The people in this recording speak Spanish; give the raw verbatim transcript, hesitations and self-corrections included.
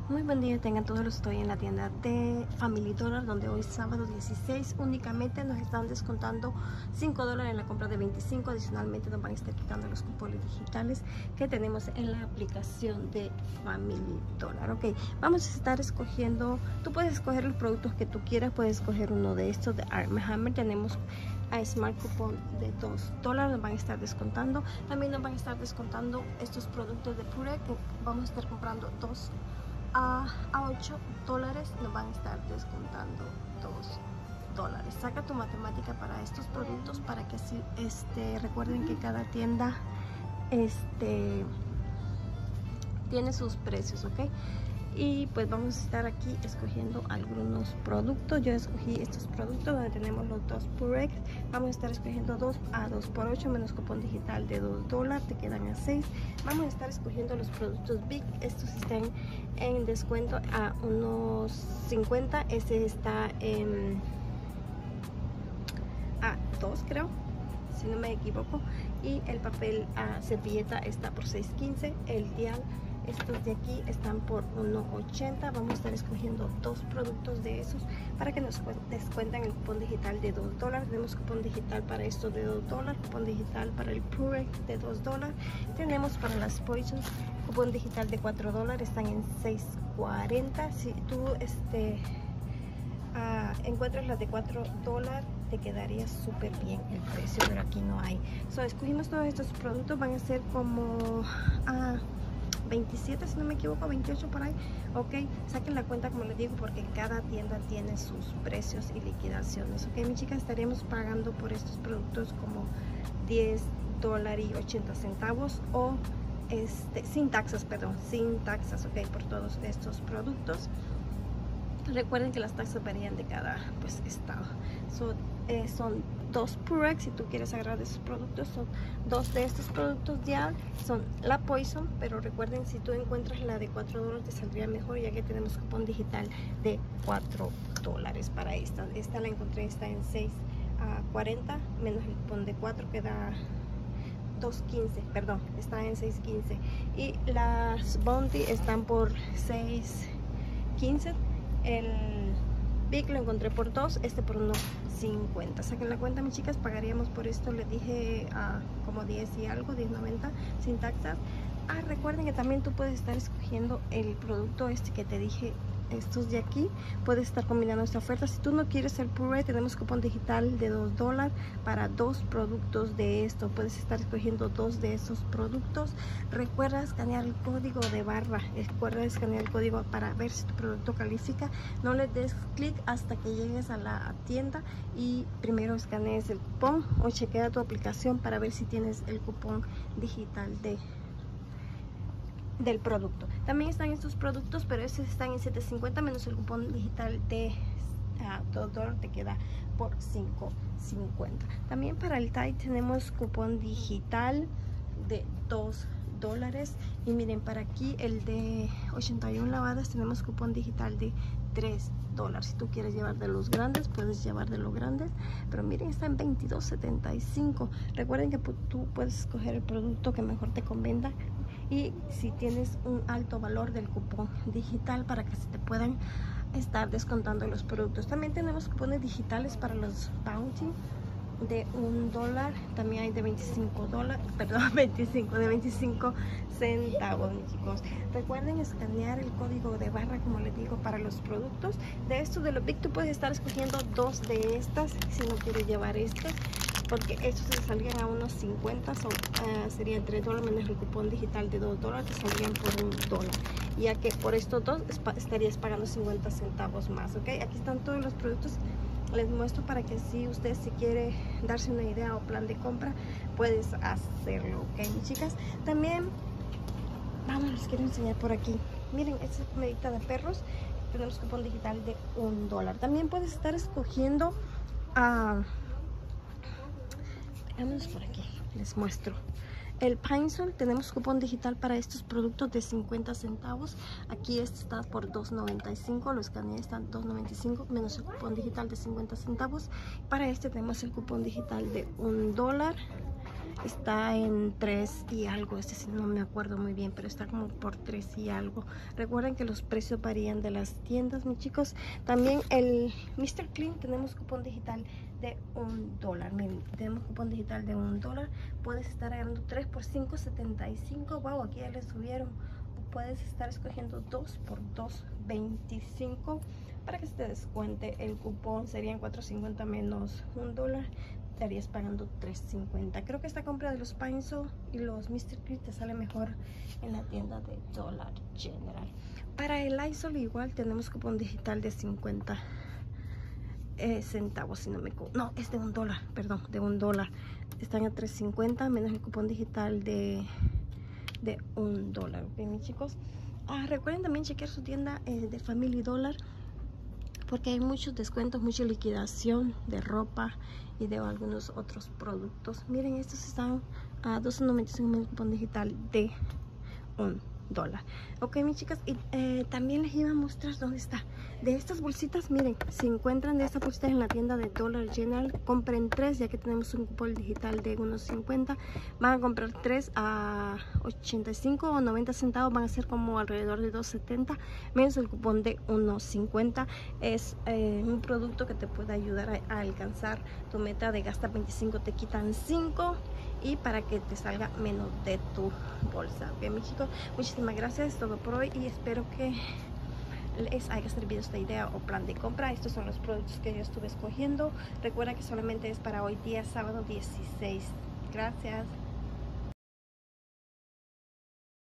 Muy buen día tengan todos, los estoy en la tienda de Family Dollar, donde hoy sábado dieciséis únicamente nos están descontando cinco dólares en la compra de veinticinco. Adicionalmente nos van a estar quitando los cupones digitales que tenemos en la aplicación de Family Dollar. Ok, vamos a estar escogiendo, tú puedes escoger los productos que tú quieras, puedes escoger uno de estos de Arm Hammer. Tenemos a Smart Coupon de dos dólares, nos van a estar descontando. También nos van a estar descontando estos productos de Purell, que vamos a estar comprando dos a, a ocho dólares, nos van a estar descontando dos dólares. Saca tu matemática para estos productos para que así este, recuerden que cada tienda este, tiene sus precios, ok. Y pues vamos a estar aquí escogiendo algunos productos. Yo escogí estos productos donde tenemos los dos Purex. Vamos a estar escogiendo dos a dos por ocho menos cupón digital de dos dólares, te quedan a seis. Vamos a estar escogiendo los productos Big. Estos están en descuento a unos cincuenta. Este está en a dos, creo, si no me equivoco. Y el papel a servilleta está por seis quince. El dial, estos de aquí están por uno ochenta. Vamos a estar escogiendo dos productos de esos para que nos descuenten el cupón digital de dos dólares. Tenemos cupón digital para esto de dos dólares, cupón digital para el Pure de dos dólares. Tenemos para las Poison cupón digital de cuatro dólares, están en seis cuarenta. Si tú este uh, encuentras las de cuatro dólares, te quedaría súper bien el precio, pero aquí no hay. So, escogimos todos estos productos, van a ser como a uh, veintisiete, si no me equivoco, veintiocho por ahí. Ok, saquen la cuenta como les digo, porque cada tienda tiene sus precios y liquidaciones. Ok, mi chica, estaríamos pagando por estos productos como diez dólares y ochenta centavos o este, sin taxas, perdón, sin taxas, ok, por todos estos productos. Recuerden que las taxas varían de cada pues, estado. So, eh, son dos Purex, si tú quieres agarrar de esos productos, son dos de estos productos ya, son la Poison, pero recuerden, si tú encuentras la de cuatro dólares te saldría mejor, ya que tenemos cupón digital de cuatro dólares para esta. Esta la encontré, está en seis cuarenta, menos el cupón de cuatro queda dos quince, perdón, está en seis quince. Y las Bounty están por seis quince. El Big lo encontré por dos, este por uno cincuenta. Saquen la cuenta, mis chicas, pagaríamos por esto, les dije uh, como diez y algo, diez noventa sin taxas. Ah, recuerden que también tú puedes estar escogiendo el producto este que te dije, estos de aquí, puedes estar combinando esta oferta. Si tú no quieres el Pure, tenemos cupón digital de dos dólares para dos productos de esto. Puedes estar escogiendo dos de esos productos. Recuerda escanear el código de barra, recuerda escanear el código para ver si tu producto califica. No le des clic hasta que llegues a la tienda y primero escanees el cupón o chequea tu aplicación para ver si tienes el cupón digital de del producto. También están estos productos, pero estos están en siete cincuenta menos el cupón digital de uh, dos dólares, te queda por cinco cincuenta. También para el Tide tenemos cupón digital de dos dólares. Y miren, para aquí el de ochenta y una lavadas tenemos cupón digital de tres dólares. Si tú quieres llevar de los grandes, puedes llevar de los grandes, pero miren, está en veintidós setenta y cinco. Recuerden que tú puedes escoger el producto que mejor te convenga, y si tienes un alto valor del cupón digital para que se te puedan estar descontando los productos. También tenemos cupones digitales para los Bounty de un dólar, también hay de veinticinco dólares, perdón, veinticinco, de veinticinco centavos, mis chicos. Recuerden escanear el código de barra, como les digo, para los productos. De estos de los Big, tú puedes estar escogiendo dos de estas si no quieres llevar estas, porque estos se salían a unos cincuenta, son, uh, serían tres dólares menos el cupón digital de dos dólares, te saldrían por un dólar, ya que por estos dos estarías pagando cincuenta centavos más. Ok, aquí están todos los productos, les muestro para que si usted si quiere darse una idea o plan de compra, puedes hacerlo. Ok, mis chicas, también vamos, les quiero enseñar por aquí. Miren, esta es comidita de perros, tenemos cupón digital de un dólar. También puedes estar escogiendo a uh, Vamos por aquí, les muestro. El Pine Sol, tenemos cupón digital para estos productos de cincuenta centavos. Aquí este está por dos noventa y cinco, lo escaneé, están dos noventa y cinco menos el cupón digital de cincuenta centavos. Para este tenemos el cupón digital de un dólar. está en tres y algo. Este sí no me acuerdo muy bien, pero está como por tres y algo. Recuerden que los precios varían de las tiendas, mis chicos. También el míster Clean tenemos cupón digital de un dólar. Miren, tenemos cupón digital de un dólar. Puedes estar agarrando tres por cinco, setenta y cinco. Wow, aquí ya le subieron. Puedes estar escogiendo dos por dos, veinticinco, para que se te descuente el cupón. Serían cuatro cincuenta menos un dólar, estarías pagando tres cincuenta. Creo que esta compra de los Pine-Sol y los míster Clean te sale mejor en la tienda de Dollar General. Para el Lysol igual tenemos cupón digital de cincuenta eh, centavos, si no me equivoco. No, es de un dólar, perdón, de un dólar. Están a tres cincuenta menos el cupón digital de de un dólar. Ok, mis chicos, ah, recuerden también chequear su tienda eh, de Family Dollar, porque hay muchos descuentos, mucha liquidación de ropa y de algunos otros productos. Miren, estos están a doce noventa y cinco en el cupón digital de un dólar. Ok, mis chicas, y eh, también les iba a mostrar dónde está de estas bolsitas. Miren, si encuentran de estas bolsitas en la tienda de Dollar General, compren tres, ya que tenemos un cupón digital de uno cincuenta. Van a comprar tres a ochenta y cinco o noventa centavos, van a ser como alrededor de dos setenta menos el cupón de uno cincuenta. Es eh, un producto que te puede ayudar a, a alcanzar tu meta de gastar veinticinco, te quitan cinco, y para que te salga menos de tu bolsa. Ok, mis chicos, muchísimas gracias, es todo por hoy, y espero que les haya servido esta idea o plan de compra. Estos son los productos que yo estuve escogiendo. Recuerda que solamente es para hoy día sábado dieciséis. Gracias.